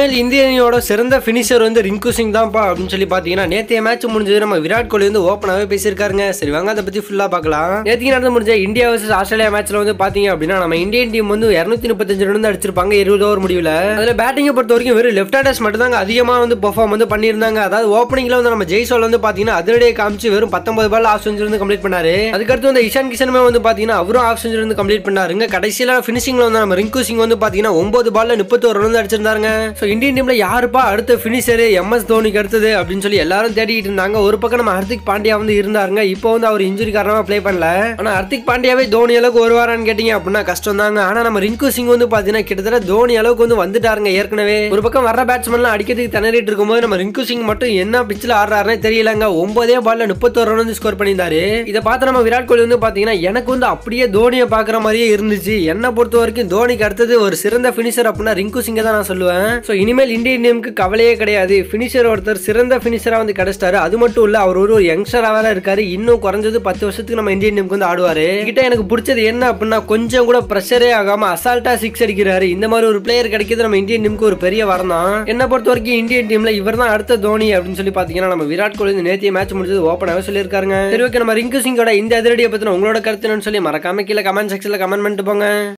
இனிமேல் இந்திய அணியோட சிறந்த பினிஷர் வந்து ரிங்கு சிங் தான்ப்பா அப்படின்னு சொல்லி பாத்தீங்கன்னா நேற்றைய மேட்ச் முடிஞ்சது நம்ம விராட் கோலி வந்து ஓப்பனாவே பேசியிருக்காருங்க. சரி வாங்க அதை பத்தி ஃபுல்லா பார்க்கலாம். நேற்று நடந்து முடிஞ்ச இந்தியா வர்சஸ் ஆஸ்திரேலியா மேட்ச்ல வந்து பாத்தீங்க அப்படின்னா நம்ம இந்தியன் டீம் வந்து 235 ரன் அடிச்சிருப்பாங்க 20 ஓவர் முடிவுல. அதுல பேட்டிங்கை பொறுத்த வரைக்கும் வெறும் லெஃப்ட் ஹேண்டர்ஸ் மட்டும் தாங்க அதிகமா வந்து பெர்ஃபார்ம் வந்து பண்ணியிருந்தாங்க. அதாவது ஓப்பனிங்ல வந்து நம்ம ஜெய்சோல் வந்து பாத்தீங்கன்னா அதிரடியை காமிச்சு வெறும் 19 பால் ஆஃப் செஞ்சுரி வந்து கம்ப்ளீட் பண்ணாரு. அதுக்கடுத்து வந்து இஷான் கிஷனுமே வந்து பாத்தீங்கன்னா அவரும் ஆஃப் செஞ்சுரி வந்து கம்ப்ளீட் பண்ணாருங்க. கடைசியில பினிஷிங்ல வந்து நம்ம ரிங்கு சிங் வந்து பாத்தீங்கன்னா 9 பால்ல 31 ரன் அடிச்சிருந்தாங்க. இந்தியன் டீம்ல யாருப்பா அடுத்த பினிஷர் MS தோனிக்கு அடுத்தது அப்படின்னு சொல்லி எல்லாரும் தேடிட்டு இருந்தாங்க. ஒரு பக்கம் நம்ம ஹர்திக் பாண்டியா வந்து இருந்தாருங்க. இப்போ வந்து அவர் இன்ஜுரி காரணமா பிளே பண்ணல. ஆனா ஹர்திக் பாண்டியாவே தோனி அளவுக்கு வருவாரான்னு கேட்டீங்க அப்படின்னா கஷ்டம் தாங்க. ஆனா நம்ம ரிங்கு சிங் வந்து பாத்தீங்கன்னா கிட்டத்தட்ட தோனி அளவுக்கு வந்து வந்துட்டாருங்க. ஏற்கனவே ஒரு பக்கம் வர்ற பேட்ஸ்மேன்லாம் அடிக்கிறதுக்கு திணறிட்டு இருக்கும்போது நம்ம ரிங்கு சிங் மட்டும் என்ன பிச்சில் ஆடுறாருன்னு தெரியலங்க. 9 பால்ல 31 ரன் வந்து ஸ்கோர் பண்ணியிருந்தாரு. இதை பார்த்து நம்ம விராட் கோலி வந்து பாத்தீங்கன்னா எனக்கு வந்து அப்படியே தோனியை பாக்குற மாதிரியே இருந்துச்சு. என்ன பொறுத்த வரைக்கும் தோனிக்கு அடுத்தது ஒரு சிறந்த பினிஷர் அப்படின்னா ரிங்கு சிங்கை தான் நான் சொல்லுவேன். இனிமேல் இந்தியன் டீமுக்கு கவலையே கிடையாது. பினிஷர் ஒருத்தர் சிறந்த பினிஷரா வந்து கிடைச்சிட்டாரு. அது மட்டும் இல்ல அவர் ஒரு யங்ஸ்டரா வேற இருக்காரு. இன்னும் குறைஞ்சது 10 வருஷத்துக்கு நம்ம இந்தியன் டீமுக்கு வந்து ஆடுவாரு. கிட்ட எனக்கு பிடிச்சது என்ன அப்படின்னா கொஞ்சம் கூட பிரஷரே ஆகாம அசால்ட்டா 6 அடிக்கிறாரு. இந்த மாதிரி ஒரு பிளேயர் கிடைக்கிறது நம்ம இந்தியன் டீமுக்கு ஒரு பெரிய வரம் தான். என்ன பொறுத்த வரைக்கும் இந்தியன் டீம்ல இவர் தான் அடுத்த தோனி அப்படின்னு சொல்லி பாத்தீங்கன்னா நம்ம விராட் கோலி நேற்றைய மேட்ச் முடிஞ்சது ஓப்பனாவே சொல்லியிருக்காருங்க. சரி ஓகே, நம்ம ரிங்கு சிங்கோட இந்த அதிரடியை பத்தின உங்களோட கருத்து என்னன்னு சொல்லி மறக்காம கீழே கமெண்ட் செக்ஷன்ல கமெண்ட் பண்ணிட்டு போங்க.